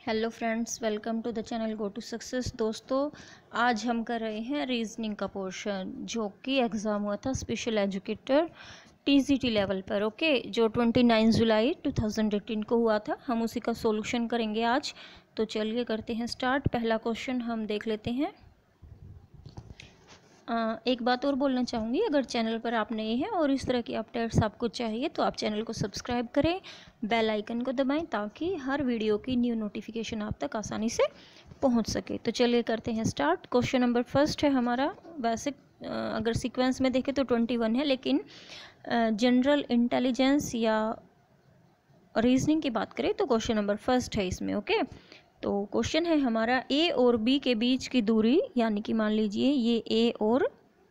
Hello friends, welcome to the channel go to success. दोस्तों, आज हम कर रहे हैं रीजनिंग का पोर्शन जो कि एग्ज़ाम हुआ था स्पेशल एजुकेटर टीजीटी लेवल पर। ओके, जो 29 जुलाई 2018 को हुआ था। हम उसी का सॉल्यूशन करेंगे आज। तो चलिए करते हैं स्टार्ट। पहला क्वेश्चन हम देख लेते हैं। एक बात और बोलना चाहूँगी, अगर चैनल पर आप नए हैं और इस तरह की अपडेट्स आपको चाहिए तो आप चैनल को सब्सक्राइब करें, बेल आइकन को दबाएं ताकि हर वीडियो की न्यू नोटिफिकेशन आप तक आसानी से पहुंच सके। तो चलिए करते हैं स्टार्ट। क्वेश्चन नंबर फर्स्ट है हमारा। वैसे अगर सीक्वेंस में देखें तो 21 है, लेकिन जनरल इंटेलिजेंस या रीजनिंग की बात करें तो क्वेश्चन नंबर फर्स्ट है इसमें। ओके, तो क्वेश्चन है हमारा, ए और बी के बीच की दूरी, यानी कि मान लीजिए ये ए और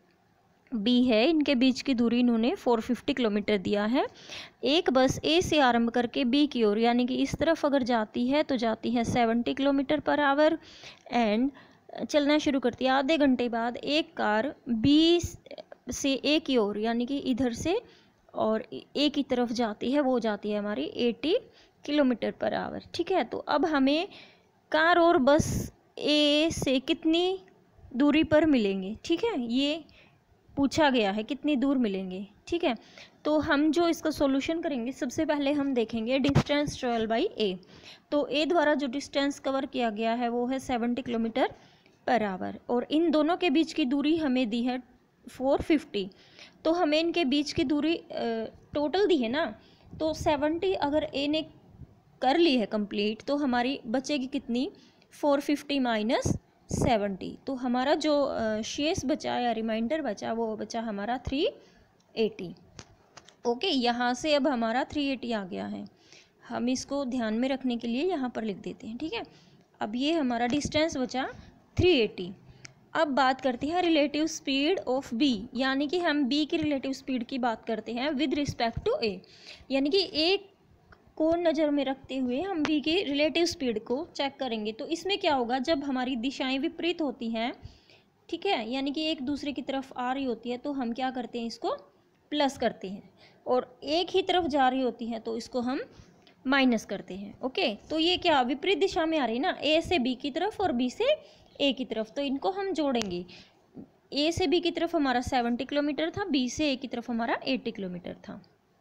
बी है, इनके बीच की दूरी इन्होंने 450 किलोमीटर दिया है। एक बस ए से आरंभ करके बी की ओर, यानी कि इस तरफ अगर जाती है तो जाती है 70 किलोमीटर पर आवर एंड चलना शुरू करती है। आधे घंटे बाद एक कार बी से ए की ओर, यानी कि इधर से और ए की तरफ जाती है, वो जाती है हमारी 80 किलोमीटर पर आवर। ठीक है, तो अब हमें कार और बस ए से कितनी दूरी पर मिलेंगे। ठीक है, ये पूछा गया है कितनी दूर मिलेंगे। ठीक है, तो हम जो इसका सॉल्यूशन करेंगे, सबसे पहले हम देखेंगे डिस्टेंस ट्रेवल बाई ए। तो ए द्वारा जो डिस्टेंस कवर किया गया है वो है 70 किलोमीटर पर आवर और इन दोनों के बीच की दूरी हमें दी है 450। तो हमें इनके बीच की दूरी टोटल दी है ना, तो 70 अगर ए ने कर ली है कंप्लीट तो हमारी बचेगी कितनी, 450 माइनस 70। तो हमारा जो शेष बचा या रिमाइंडर बचा वो बचा हमारा 380। ओके, यहाँ से अब हमारा 380 आ गया है। हम इसको ध्यान में रखने के लिए यहाँ पर लिख देते हैं। ठीक है, अब ये हमारा डिस्टेंस बचा 380। अब बात करते हैं रिलेटिव स्पीड ऑफ बी, यानी कि हम बी की रिलेटिव स्पीड की बात करते हैं विद रिस्पेक्ट टू ए, यानी कि ए को नज़र में रखते हुए हम बी की रिलेटिव स्पीड को चेक करेंगे। तो इसमें क्या होगा, जब हमारी दिशाएं विपरीत होती हैं, ठीक है, यानी कि एक दूसरे की तरफ आ रही होती है तो हम क्या करते हैं, इसको प्लस करते हैं, और एक ही तरफ जा रही होती है तो इसको हम माइनस करते हैं। ओके, तो ये क्या विपरीत दिशा में आ रही है ना, ए से बी की तरफ और बी से ए की तरफ, तो इनको हम जोड़ेंगे। ए से बी की तरफ हमारा 70 किलोमीटर था, बी से ए की तरफ हमारा 80 किलोमीटर था।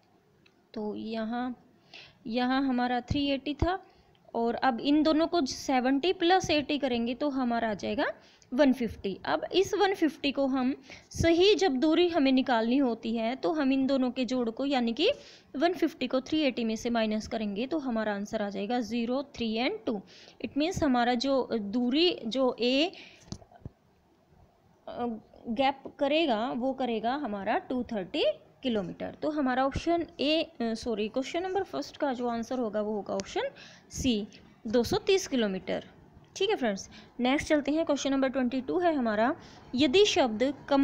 तो यहाँ हमारा 380 था और अब इन दोनों को 70 प्लस 80 करेंगे तो हमारा आ जाएगा 150। अब इस 150 को हम सही जब दूरी हमें निकालनी होती है तो हम इन दोनों के जोड़ को, यानी कि 150 को 380 में से माइनस करेंगे तो हमारा आंसर आ जाएगा 0, 3 एंड 2। इट मीन्स हमारा जो दूरी जो ए गैप करेगा वो करेगा हमारा 230 किलोमीटर। तो हमारा ऑप्शन क्वेश्चन नंबर फर्स्ट का जो आंसर होगा वो होगा ऑप्शन सी, 230 किलोमीटर। ठीक है फ्रेंड्स, नेक्स्ट चलते हैं। क्वेश्चन नंबर 22 है हमारा, यदि शब्द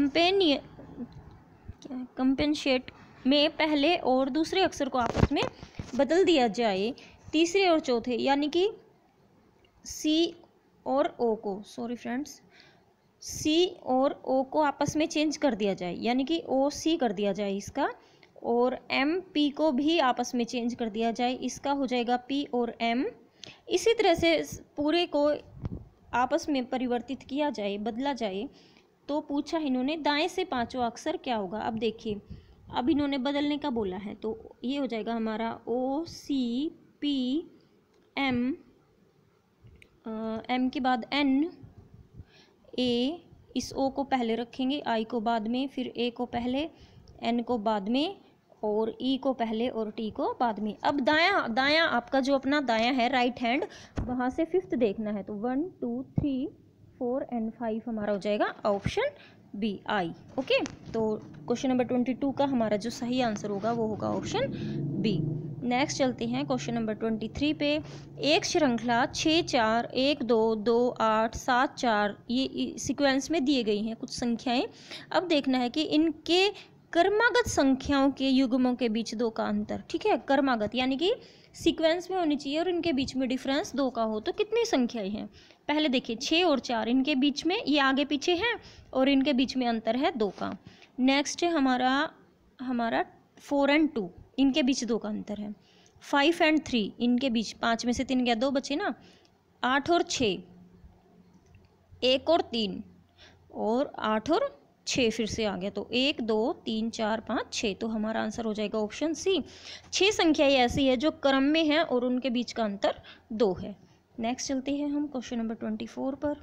कंपेनशेट में पहले और दूसरे अक्षर को आपस में बदल दिया जाए, तीसरे और चौथे, यानी कि सी और ओ को, सी और ओ को आपस में चेंज कर दिया जाए, यानी कि ओ सी कर दिया जाए इसका, और एम पी को भी आपस में चेंज कर दिया जाए, इसका हो जाएगा पी और एम। इसी तरह से पूरे को आपस में परिवर्तित किया जाए, बदला जाए। तो पूछा इन्होंने दाएं से पांचवा अक्षर क्या होगा। अब देखिए, अब इन्होंने बदलने का बोला है तो ये हो जाएगा हमारा O C P M, M के बाद एन, ए, इस ओ को पहले रखेंगे, आई को बाद में, फिर ए को पहले, एन को बाद में, और ई को पहले और टी को बाद में। अब दायां आपका जो अपना दायां है राइट हैंड, वहाँ से फिफ्थ देखना है तो 1 2 3 4 एंड 5 हमारा हो जाएगा ऑप्शन बी, आई। ओके, तो क्वेश्चन नंबर 22 का हमारा जो सही आंसर होगा वो होगा ऑप्शन बी। नेक्स्ट चलते हैं क्वेश्चन नंबर 23 पे। एक श्रृंखला 6 4 1 2 2 8 7 4 ये सीक्वेंस में दिए गई हैं कुछ संख्याएं। अब देखना है कि इनके क्रमागत संख्याओं के युग्मों के बीच 2 का अंतर। ठीक है, क्रमागत यानी कि सीक्वेंस में होनी चाहिए और इनके बीच में डिफरेंस 2 का हो। तो कितनी संख्याएं हैं, पहले देखिए 6 और 4 इनके बीच में, ये आगे पीछे हैं और इनके बीच में अंतर है 2 का। नेक्स्ट है हमारा 4 एंड 2 इनके बीच 2 का अंतर है। 5 एंड 3 इनके बीच 5 में से 3 गया, 2 बचे ना, 8 और 6, 1 और 3, और 8 और 6 फिर से आ गया, तो 1 2 3 4 5 6, तो हमारा आंसर हो जाएगा ऑप्शन सी। 6 संख्याएं ऐसी है जो क्रम में है और उनके बीच का अंतर 2 है। नेक्स्ट चलते हैं हम क्वेश्चन नंबर 24 पर।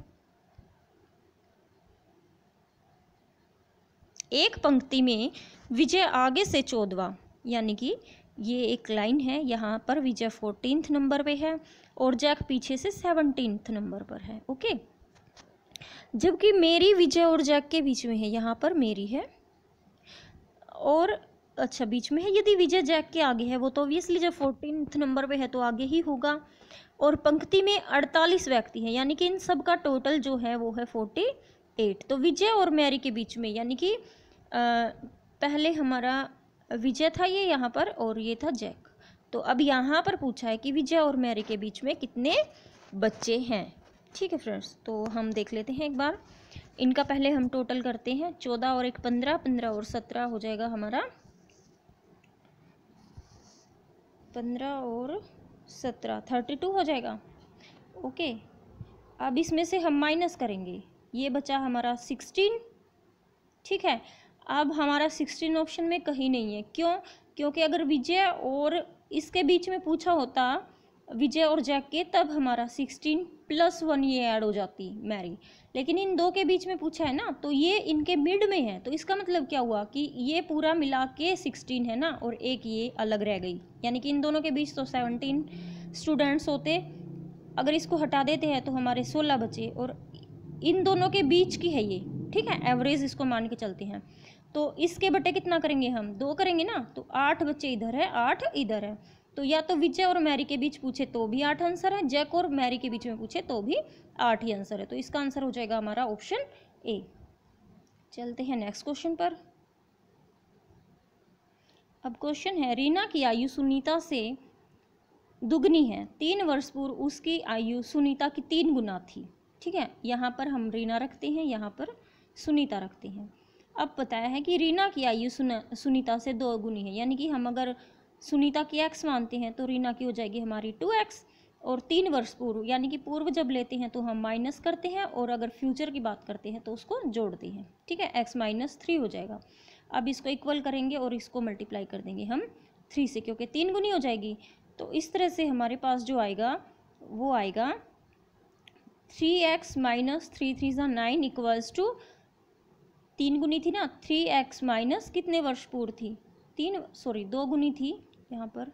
एक पंक्ति में विजय आगे से 14वां, यानी कि ये एक लाइन है, यहाँ पर विजय 14th नंबर पे है और जैक पीछे से 17th नंबर पर है। ओके, जबकि मेरी विजय और जैक के बीच में है, यहाँ पर मेरी है और अच्छा बीच में है। यदि विजय जैक के आगे है वो तो ऑब्वियसली जब 14th नंबर पे है तो आगे ही होगा। और पंक्ति में 48 व्यक्ति हैं, यानी कि इन सब का टोटल जो है वो है 48। तो विजय और मैरी के बीच में, यानी कि पहले हमारा विजय था ये यहाँ पर और ये था जैक। तो अब यहाँ पर पूछा है कि विजय और मैरी के बीच में कितने बच्चे हैं। ठीक है फ्रेंड्स, तो हम देख लेते हैं एक बार। इनका पहले हम टोटल करते हैं। 14 और 1 15, 15 और 17 हो जाएगा हमारा 15 और 17 32 हो जाएगा। ओके, अब इसमें से हम माइनस करेंगे, ये बचा हमारा 16। ठीक है, अब हमारा 16 ऑप्शन में कहीं नहीं है। क्यों? क्योंकि अगर विजय और इसके बीच में पूछा होता विजय और जैक के, तब हमारा 16 + 1 ये ऐड हो जाती मैरी। लेकिन इन दो के बीच में पूछा है ना, तो ये इनके मिड में है, तो इसका मतलब क्या हुआ कि ये पूरा मिला के 16 है ना, और एक ये अलग रह गई, यानी कि इन दोनों के बीच तो 17 स्टूडेंट्स होते। अगर इसको हटा देते हैं तो हमारे 16 बचे, और इन दोनों के बीच की है ये। ठीक है, एवरेज इसको मान के चलते हैं। तो इसके बटे कितना करेंगे हम? 2 करेंगे ना, तो 8 बच्चे इधर है, 8 इधर है। तो या तो विजय और मैरी के बीच पूछे तो भी 8 आंसर है, जैक और मैरी के बीच में पूछे तो भी 8 ही आंसर है। तो इसका आंसर हो जाएगा हमारा ऑप्शन ए। चलते हैं नेक्स्ट क्वेश्चन पर। अब क्वेश्चन है, रीना की आयु सुनीता से दुगनी है, 3 वर्ष पूर्व उसकी आयु सुनीता की 3 गुना थी। ठीक है, यहाँ पर हम रीना रखते हैं, यहाँ पर सुनीता रखते हैं। अब बताया है कि रीना की आयु सुनीता से 2 गुनी है, यानी कि हम अगर सुनीता की x मानते हैं तो रीना की हो जाएगी हमारी 2x। और 3 वर्ष पूर्व, यानी कि पूर्व जब लेते हैं तो हम माइनस करते हैं, और अगर फ्यूचर की बात करते हैं तो उसको जोड़ते हैं। ठीक है, x - 3 हो जाएगा। अब इसको इक्वल करेंगे और इसको मल्टीप्लाई कर देंगे हम 3 से, क्योंकि 3 गुनी हो जाएगी। तो इस तरह से हमारे पास जो आएगा वो आएगा 3x - 3 3 = 9 इक्वल्स टू 3 गुनी थी ना, 3x माइनस कितने वर्ष पूर्व थी? 2 गुनी थी, यहाँ पर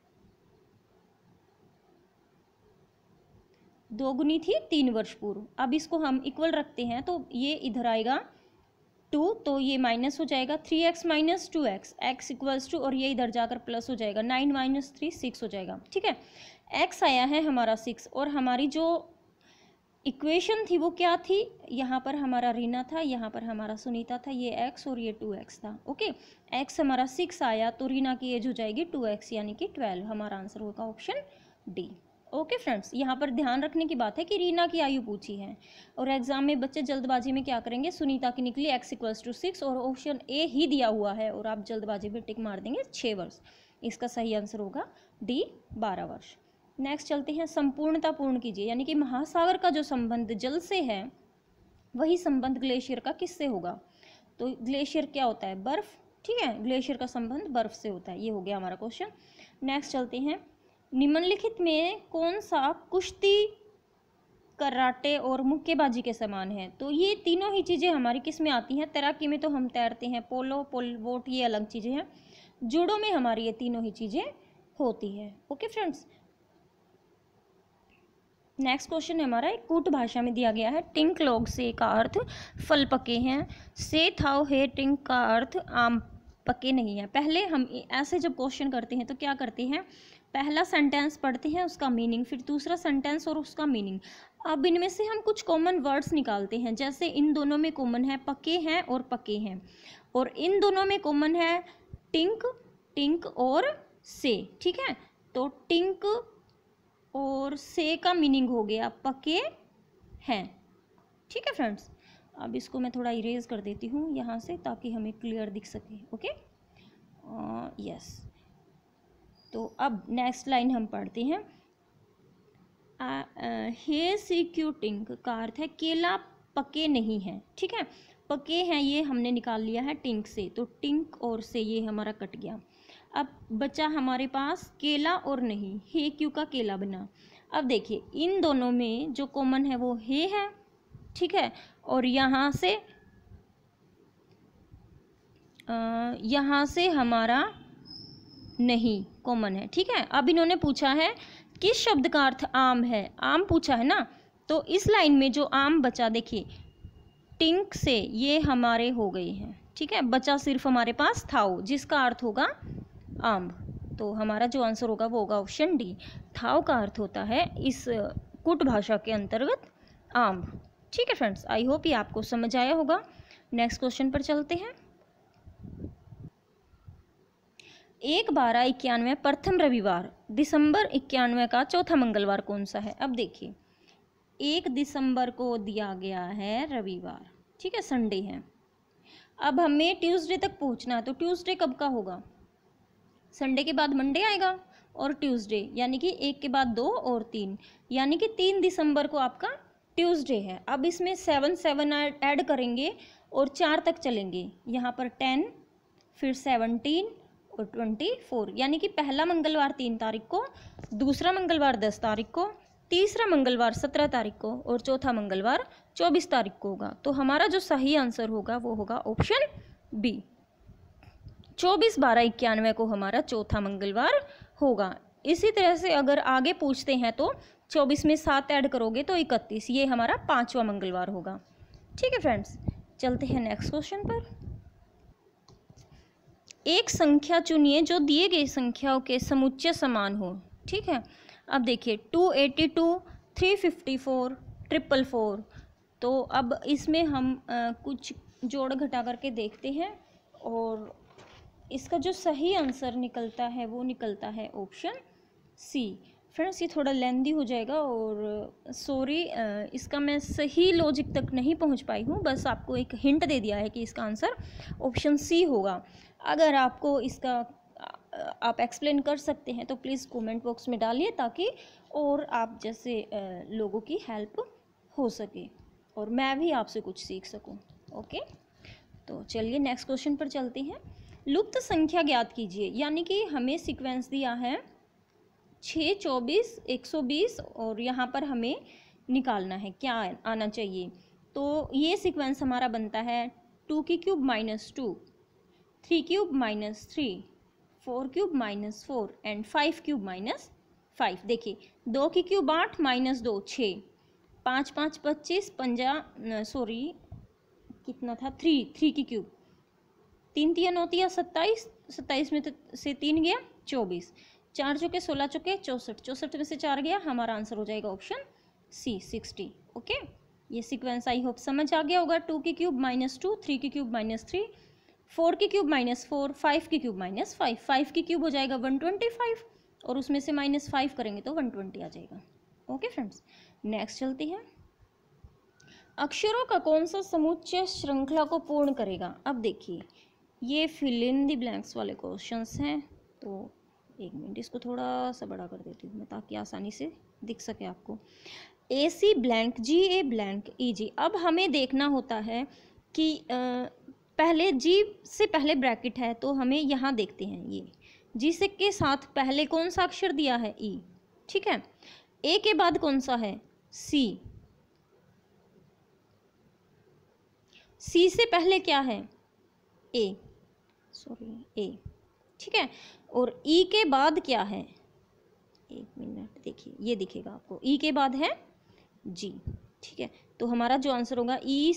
2 गुनी थी 3 वर्ष पूर्व। अब इसको हम इक्वल रखते हैं तो ये इधर आएगा 2, तो ये माइनस हो जाएगा 3x - 2x, x equals to, और ये इधर जाकर प्लस हो जाएगा 9 - 3 6 हो जाएगा। ठीक है, x आया है हमारा 6, और हमारी जो इक्वेशन थी वो क्या थी? यहाँ पर हमारा रीना था, यहाँ पर हमारा सुनीता था, ये x और ये 2x था। ओके, x हमारा 6 आया तो रीना की एज हो जाएगी 2x, यानी कि 12। हमारा आंसर होगा ऑप्शन डी। ओके फ्रेंड्स, यहाँ पर ध्यान रखने की बात है कि रीना की आयु पूछी है, और एग्जाम में बच्चे जल्दबाजी में क्या करेंगे, सुनीता की निकली x = 6 और ऑप्शन ए ही दिया हुआ है, और आप जल्दबाजी में टिक मार देंगे 6 वर्ष। इसका सही आंसर होगा डी 12 वर्ष। नेक्स्ट चलते हैं, संपूर्णता पूर्ण कीजिए, यानी कि महासागर का जो संबंध जल से है वही संबंध ग्लेशियर का किससे होगा? तो ग्लेशियर क्या होता है? बर्फ। ठीक है, ग्लेशियर का संबंध बर्फ से होता है। ये हो गया हमारा क्वेश्चन। नेक्स्ट चलते हैं, निम्नलिखित में कौन सा कुश्ती, कराटे और मुक्केबाजी के समान है? तो ये तीनों ही चीज़ें हमारी किस में आती हैं? तैराकी में तो हम तैरते हैं, पोलो पोल वोट ये अलग चीज़ें हैं, जूडो में हमारी ये तीनों ही चीज़ें होती है। ओके फ्रेंड्स, नेक्स्ट क्वेश्चन है हमारा, एक कूट भाषा में दिया गया है, टिंक लोग से का अर्थ फल पके हैं, से थाव है टिंक का अर्थ आम पके नहीं है। पहले हम ऐसे जब क्वेश्चन करते हैं तो क्या करते हैं, पहला सेंटेंस पढ़ते हैं उसका मीनिंग, फिर दूसरा सेंटेंस और उसका मीनिंग। अब इनमें से हम कुछ कॉमन वर्ड्स निकालते हैं, जैसे इन दोनों में कॉमन है पके हैं और पके हैं, और इन दोनों में कॉमन है टिंक, टिंक और से। ठीक है, तो टिंक और से का मीनिंग हो गया पके हैं। ठीक है फ्रेंड्स, अब इसको मैं थोड़ा इरेज कर देती हूँ यहाँ से ताकि हमें क्लियर दिख सके। Okay, yes. तो अब नेक्स्ट लाइन हम पढ़ते हैं, हे सिक्यूटिंग का अर्थ है केला पके नहीं हैं, ठीक है। पके हैं ये हमने निकाल लिया है टिंक से, तो टिंक और से ये हमारा कट गया। अब बचा हमारे पास केला और नहीं, हे क्यू का केला बना। अब देखिए इन दोनों में जो कॉमन है वो हे है, ठीक है, और यहाँ से हमारा नहीं कॉमन है, ठीक है। अब इन्होंने पूछा है किस शब्द का अर्थ आम है, आम पूछा है ना, तो इस लाइन में जो आम बचा देखिए टिंक से ये हमारे हो गए हैं, ठीक है। बचा सिर्फ हमारे पास थाओ जिसका अर्थ होगा आम, तो हमारा जो आंसर होगा वो होगा ऑप्शन डी। थाओ का अर्थ होता है इस कुट भाषा के अंतर्गत आम, ठीक है फ्रेंड्स। आई होप ये आपको समझ आया होगा। नेक्स्ट क्वेश्चन पर चलते हैं। 1/12/91 प्रथम रविवार दिसंबर 91 का चौथा मंगलवार कौन सा है। अब देखिए 1 दिसंबर को दिया गया है रविवार, ठीक है, संडे है। अब हमें ट्यूसडे तक पहुंचना है, तो ट्यूसडे कब का होगा, संडे के बाद मंडे आएगा और ट्यूसडे, यानी कि 1 के बाद 2 और 3, यानी कि 3 दिसंबर को आपका ट्यूसडे है। अब इसमें 7 ऐड करेंगे और 4 तक चलेंगे, यहाँ पर 10 फिर 17 और 24, यानी कि पहला मंगलवार 3 तारीख को, दूसरा मंगलवार 10 तारीख को, तीसरा मंगलवार 17 तारीख को और चौथा मंगलवार 24 तारीख को होगा। तो हमारा जो सही आंसर होगा वो होगा ऑप्शन बी, 24/12/91 को हमारा चौथा मंगलवार होगा। इसी तरह से अगर आगे पूछते हैं तो 24 में 7 ऐड करोगे तो 31, ये हमारा 5वां मंगलवार होगा, ठीक है फ्रेंड्स। चलते हैं नेक्स्ट क्वेश्चन पर। एक संख्या चुनिए जो दिए गए संख्याओं के समुच्चय समान हो, ठीक है। अब देखिए 282, 354, 444, तो अब इसमें हम कुछ जोड़ घटा करके देखते हैं और इसका जो सही आंसर निकलता है वो निकलता है ऑप्शन सी। फ्रेंड्स ये थोड़ा लेंदी हो जाएगा और सॉरी, इसका मैं सही लॉजिक तक नहीं पहुंच पाई हूँ, बस आपको एक हिंट दे दिया है कि इसका आंसर ऑप्शन सी होगा। अगर आपको इसका आप एक्सप्लेन कर सकते हैं तो प्लीज़ कमेंट बॉक्स में डालिए, ताकि और आप जैसे लोगों की हेल्प हो सके और मैं भी आपसे कुछ सीख सकूं। ओके, तो चलिए नेक्स्ट क्वेश्चन पर चलते हैं। लुप्त संख्या ज्ञात कीजिए, यानी कि हमें सीक्वेंस दिया है 6, 24, 120 और यहाँ पर हमें निकालना है क्या आना चाहिए। तो ये सीक्वेंस हमारा बनता है 2 की cube -2, 3 cube -3, 4 cube -4 and 5 cube -5। देखिए 2 की क्यूब 8 -2 6, 5 5 25 कितना था 3 की क्यूब, 3 3 9 27, 27 में से 3 गया 24, 4 चौके 16 चौके 64, 64 में से 4 गया, हमारा आंसर हो जाएगा ऑप्शन सी 60। ओके, ये सीक्वेंस आई होप समझ आ गया होगा। 2 की क्यूब -2, 3 की क्यूब -3, 4 की क्यूब -4, 5 की क्यूब -5, 5 की क्यूब हो जाएगा 125 और उसमें से -5 करेंगे तो 120 आ जाएगा। ओके फ्रेंड्स, नेक्स्ट चलती है। अक्षरों का कौन सा समुच्चय श्रृंखला को पूर्ण करेगा। अब देखिए ये फिल इन द ब्लैंक्स वाले क्वेश्चंस हैं, तो एक मिनट इसको थोड़ा सा बड़ा कर देती हूँ मैं ताकि आसानी से दिख सके आपको। AC blank, GA blank, EG। अब हमें देखना होता है कि पहले G से पहले ब्रैकेट है तो हमें यहाँ देखते हैं, ये G से के साथ पहले कौन सा अक्षर दिया है E, ठीक है। A के बाद कौन सा है C, C से पहले क्या है A, ठीक है। और E के बाद क्या है, एक मिनट देखिए ये दिखेगा आपको, E के बाद है G, ठीक है। तो हमारा जो आंसर होगा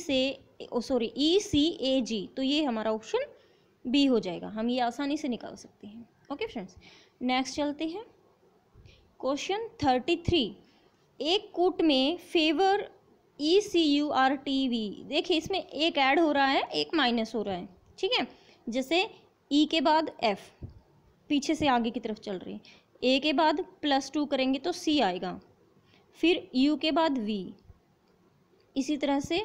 ECAG, तो ये हमारा ऑप्शन बी हो जाएगा। हम ये आसानी से निकाल सकते हैं। ओके फ्रेंड्स, नेक्स्ट चलते हैं। क्वेश्चन 33, एक कूट में फेवर ECURTV। देखिए इसमें एक ऐड हो रहा है, एक माइनस हो रहा है, ठीक है। जैसे E के बाद F पीछे से आगे की तरफ चल रही है, A के बाद +2 करेंगे तो C आएगा, फिर U के बाद V, इसी तरह से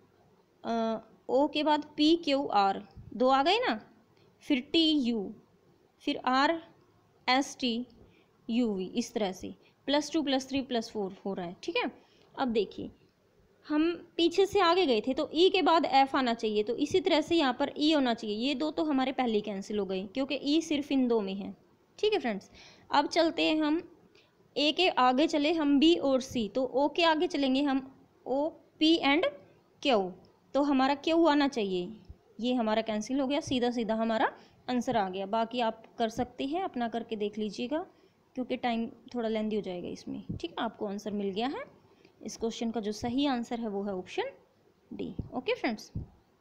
O के बाद PQR 2 आ गए ना, फिर TU, फिर RSTUV, इस तरह से +2 +3 +4 हो रहा है, ठीक है। अब देखिए हम पीछे से आगे गए थे तो ई के बाद एफ आना चाहिए, तो इसी तरह से यहाँ पर ई होना चाहिए। ये दो तो हमारे पहले ही कैंसिल हो गए क्योंकि ई सिर्फ इन दो में है, ठीक है फ्रेंड्स। अब चलते हैं हम ए के आगे चले हम बी और सी, तो ओ के आगे चलेंगे हम ओ पी एंड क्यू, तो हमारा क्यू आना चाहिए। ये हमारा कैंसिल हो गया, सीधा सीधा हमारा आंसर आ गया। बाकी आप कर सकते हैं, अपना करके देख लीजिएगा क्योंकि टाइम थोड़ा लेंदी हो जाएगा इसमें, ठीक है। आपको आंसर मिल गया है। इस क्वेश्चन का जो सही आंसर है वो है option D. Okay friends,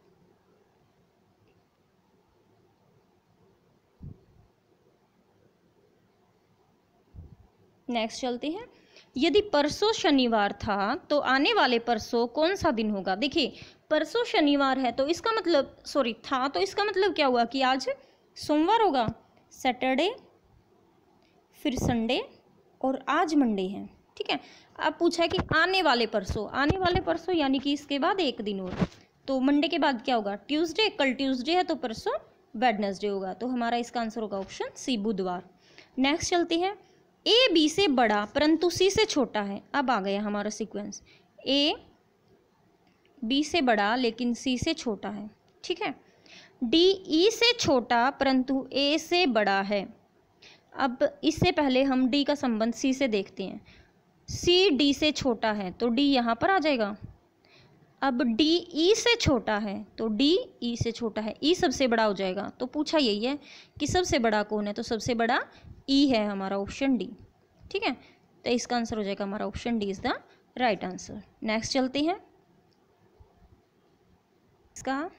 next चलते हैं। यदि परसों शनिवार था तो आने वाले परसों कौन सा दिन होगा। देखिए परसों शनिवार है तो इसका मतलब था, तो इसका मतलब क्या हुआ कि आज सोमवार होगा, सैटरडे, फिर संडे और आज मंडे है, ठीक है। अब पूछा है कि आने वाले परसों यानी कि इसके बाद एक दिन और, तो मंडे के बाद क्या होगा, ट्यूसडे। कल ट्यूसडे है तो परसों वेडनेसडे होगा, तो हमारा इसका आंसर होगा ऑप्शन सी, बुधवार। नेक्स्ट चलते हैं। ए बी से बड़ा परंतु सी से छोटा है। अब आ गया हमारा सीक्वेंस, ए बी से बड़ा लेकिन सी से छोटा है, ठीक है। डी ई से छोटा परंतु ए से बड़ा है। अब इससे पहले हम डी का संबंध सी से देखते हैं। सी डी से छोटा है तो डी यहाँ पर आ जाएगा। अब डी ई से छोटा है तो डी ई से छोटा है, ई सबसे बड़ा हो जाएगा। तो पूछा यही है कि सबसे बड़ा कौन है, तो सबसे बड़ा ई है, हमारा ऑप्शन डी, ठीक है। तो इसका आंसर हो जाएगा हमारा option D is the right answer. Next चलते हैं। इसका